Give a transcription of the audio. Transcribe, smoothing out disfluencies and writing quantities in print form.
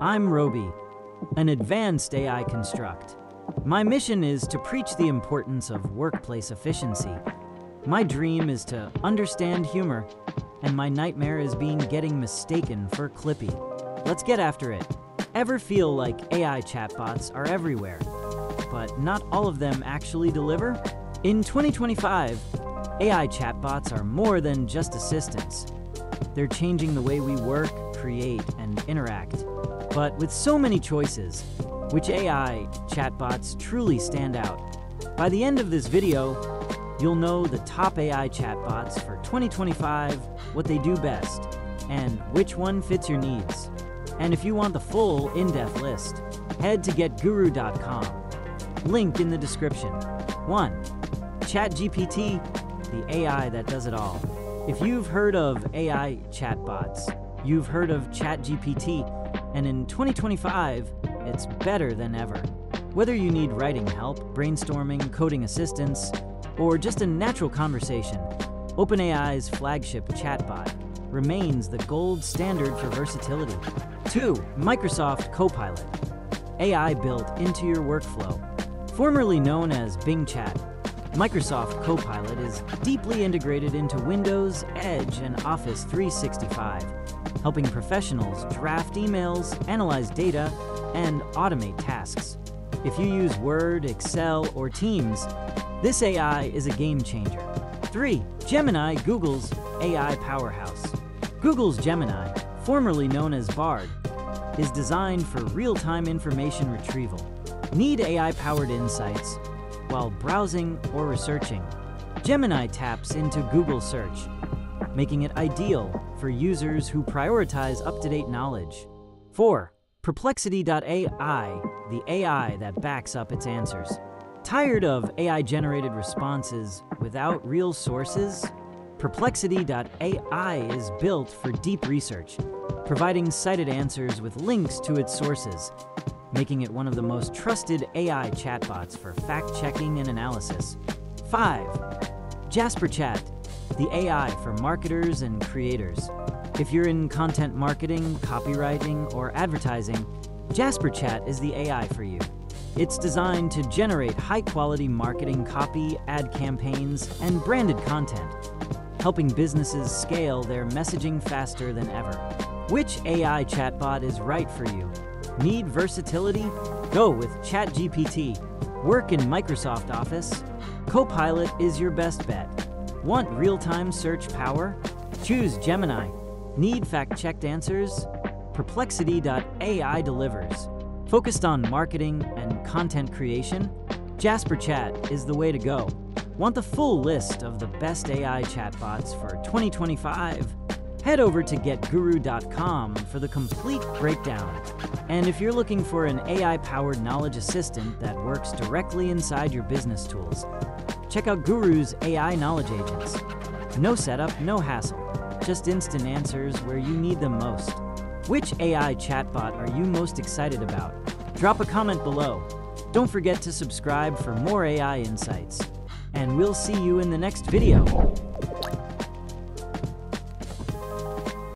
I'm Roby, an advanced AI construct. My mission is to preach the importance of workplace efficiency. My dream is to understand humor, and my nightmare is getting mistaken for Clippy. Let's get after it. Ever feel like AI chatbots are everywhere, but not all of them actually deliver? In 2025, AI chatbots are more than just assistants. They're changing the way we work, create, and interact. But with so many choices, which AI chatbots truly stand out? By the end of this video, you'll know the top AI chatbots for 2025, what they do best, and which one fits your needs. And if you want the full in-depth list, head to getguru.com. Link in the description. 1. ChatGPT, the AI that does it all. If you've heard of AI chatbots, you've heard of ChatGPT, and in 2025, it's better than ever. Whether you need writing help, brainstorming, coding assistance, or just a natural conversation, OpenAI's flagship chatbot remains the gold standard for versatility. 2. Microsoft Copilot, AI built into your workflow. Formerly known as Bing Chat, Microsoft Copilot is deeply integrated into Windows, Edge, and Office 365, helping professionals draft emails, analyze data, and automate tasks. If you use Word, Excel, or Teams, this AI is a game changer. 3. Gemini, Google's AI powerhouse. Google's Gemini, formerly known as Bard, is designed for real-time information retrieval. Need AI-powered insights while browsing or researching? Gemini taps into Google Search, making it ideal for users who prioritize up-to-date knowledge. 4. Perplexity.ai, the AI that backs up its answers. Tired of AI-generated responses without real sources? Perplexity.ai is built for deep research, providing cited answers with links to its sources, making it one of the most trusted AI chatbots for fact-checking and analysis. 5. JasperChat, the AI for marketers and creators. If you're in content marketing, copywriting, or advertising, JasperChat is the AI for you. It's designed to generate high-quality marketing copy, ad campaigns, and branded content, helping businesses scale their messaging faster than ever. Which AI chatbot is right for you? Need versatility? Go with ChatGPT. Work in Microsoft Office? Copilot is your best bet. Want real-time search power? Choose Gemini. Need fact-checked answers? Perplexity.ai delivers. Focused on marketing and content creation? JasperChat is the way to go. Want the full list of the best AI chatbots for 2025? Head over to getguru.com for the complete breakdown. And if you're looking for an AI-powered knowledge assistant that works directly inside your business tools, check out Guru's AI Knowledge Agents. No setup, no hassle, just instant answers where you need them most. Which AI chatbot are you most excited about? Drop a comment below. Don't forget to subscribe for more AI insights. And we'll see you in the next video.